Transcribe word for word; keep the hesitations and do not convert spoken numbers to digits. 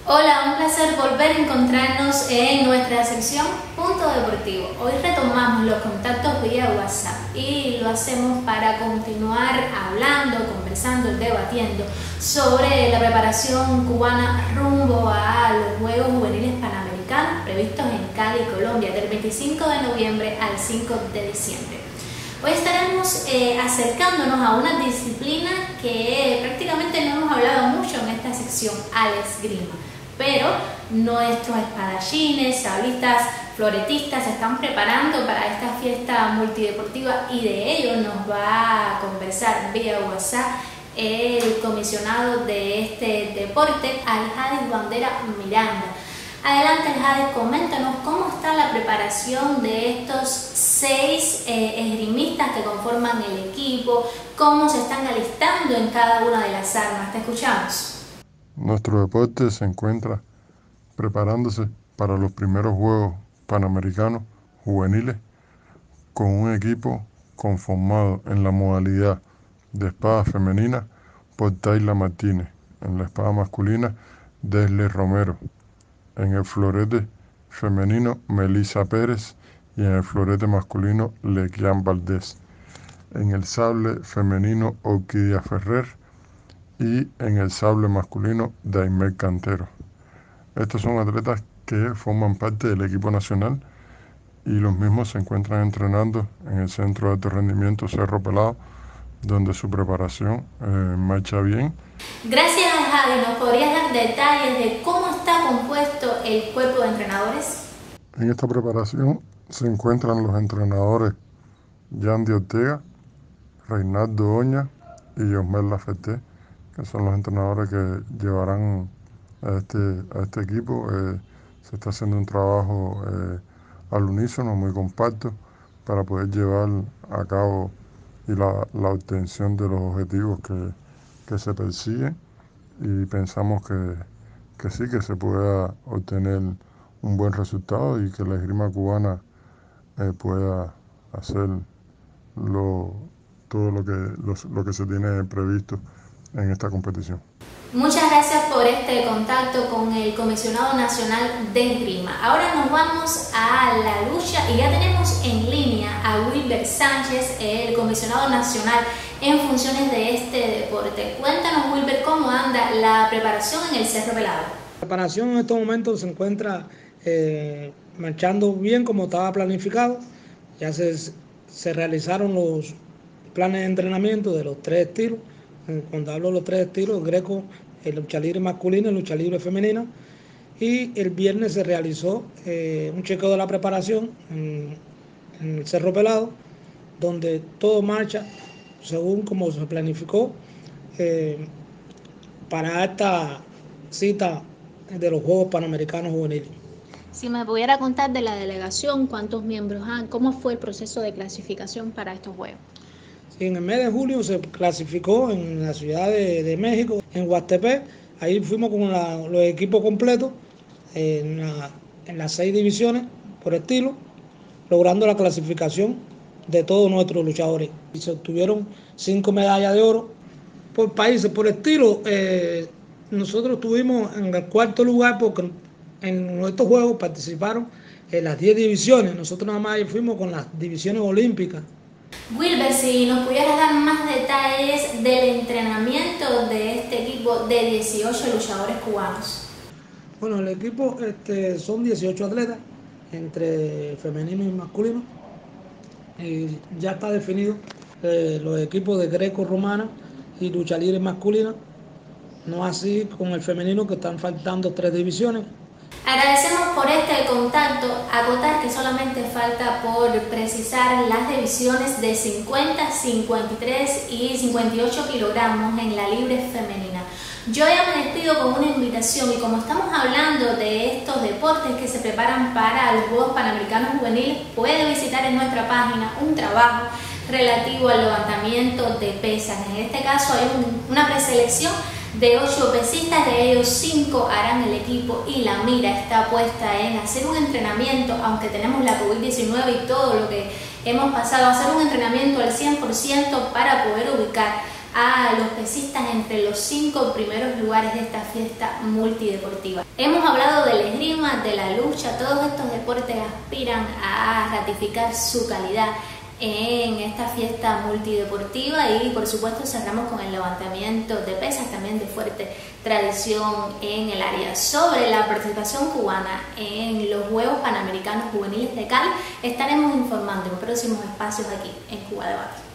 Hola, un placer volver a encontrarnos en nuestra sección Punto Deportivo. Hoy retomamos los contactos vía WhatsApp y lo hacemos para continuar hablando, conversando, debatiendo sobre la preparación cubana rumbo a los Juegos Juveniles Panamericanos previstos en Cali, Colombia, del veinticinco de noviembre al cinco de diciembre. Hoy estaremos eh, acercándonos a una disciplina que prácticamente no hemos hablado mucho en esta sección, al esgrima. Pero nuestros espadachines, sablistas, floretistas se están preparando para esta fiesta multideportiva y de ello nos va a conversar vía WhatsApp el comisionado de este deporte, Aljadis Bandera Miranda. Adelante, Aljadis, coméntanos cómo está la preparación de estos seis eh, esgrimistas que conforman el equipo, cómo se están alistando en cada una de las armas. Te escuchamos. Nuestro deporte se encuentra preparándose para los primeros Juegos Panamericanos juveniles con un equipo conformado en la modalidad de espada femenina por Tayla Martínez, en la espada masculina Desle Romero, en el florete femenino Melissa Pérez y en el florete masculino Lequian Valdés, en el sable femenino Orquídea Ferrer y en el sable masculino Daimel Cantero. Estos son atletas que forman parte del equipo nacional y los mismos se encuentran entrenando en el Centro de Alto Rendimiento Cerro Pelado, donde su preparación eh, marcha bien. Gracias, Aljadis. ¿Nos podrías dar detalles de cómo está compuesto el cuerpo de entrenadores? En esta preparación se encuentran los entrenadores Yandy Ortega, Reinaldo Oña y Osmel Lafeté, que son los entrenadores que llevarán a este, a este equipo. Eh, se está haciendo un trabajo eh, al unísono, muy compacto, para poder llevar a cabo y la, la obtención de los objetivos que, que se persiguen, y pensamos que, que sí, que se pueda obtener un buen resultado y que la esgrima cubana eh, pueda hacer lo, todo lo que, lo, lo que se tiene previsto en esta competición. Muchas gracias por este contacto con el Comisionado Nacional de Esgrima. Ahora nos vamos a la lucha y ya tenemos en línea a Wilber Sánchez, el Comisionado Nacional en funciones de este deporte. Cuéntanos, Wilber, cómo anda la preparación en el Cerro Pelado. La preparación en estos momentos se encuentra eh, marchando bien como estaba planificado. Ya se, se realizaron los planes de entrenamiento de los tres estilos. Cuando hablo de los tres estilos, greco, el lucha libre masculina y lucha libre femenina. Y el viernes se realizó eh, un chequeo de la preparación en, en el Cerro Pelado, donde todo marcha según como se planificó eh, para esta cita de los Juegos Panamericanos Juveniles. Si me pudiera contar de la delegación, cuántos miembros han, cómo fue el proceso de clasificación para estos Juegos. Sí, en el mes de julio se clasificó en la Ciudad de, de México, en Huastepec. Ahí fuimos con la, los equipos completos en, la, en las seis divisiones por estilo, logrando la clasificación de todos nuestros luchadores. Y se obtuvieron cinco medallas de oro por países, por estilo. Eh, nosotros estuvimos en el cuarto lugar porque en estos juegos participaron en las diez divisiones. Nosotros nada más fuimos con las divisiones olímpicas. Wilber, si nos pudieras dar más detalles del entrenamiento de este equipo de dieciocho luchadores cubanos. Bueno, el equipo este, son dieciocho atletas, entre femenino y masculino. Y ya está definido eh, los equipos de greco-romana y lucha libre masculina. No así con el femenino, que están faltando tres divisiones. Agradecemos por este contacto. Acotar que solamente falta por precisar las divisiones de cincuenta, cincuenta y tres y cincuenta y ocho kilogramos en la libre femenina. Yo ya me despido con una invitación, y como estamos hablando de estos deportes que se preparan para los Juegos Panamericanos Juveniles, puede visitar en nuestra página un trabajo relativo al levantamiento de pesas. En este caso hay un, una preselección de ocho pesistas, de ellos cinco harán el equipo y la mira está puesta en hacer un entrenamiento, aunque tenemos la COVID diecinueve y todo lo que hemos pasado, hacer un entrenamiento al cien por ciento para poder ubicar a los pesistas entre los cinco primeros lugares de esta fiesta multideportiva. Hemos hablado del esgrima, de la lucha, todos estos deportes aspiran a ratificar su calidad en esta fiesta multideportiva y por supuesto cerramos con el levantamiento de pesas, también de fuerte tradición en el área. Sobre la participación cubana en los Juegos Panamericanos Juveniles de Cali estaremos informando en próximos espacios aquí en Cuba Debate.